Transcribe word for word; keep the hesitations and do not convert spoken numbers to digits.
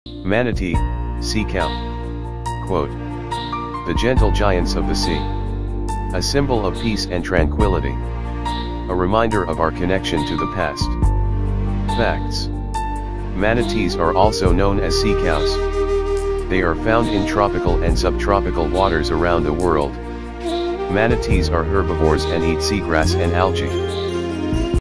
Manatee Sea Cow. Quote, "The gentle giants of the sea. A symbol of peace and tranquility. A reminder of our connection to the past." Facts. Manatees are also known as sea cows. They are found in tropical and subtropical waters around the world. Manatees are herbivores and eat seagrass and algae.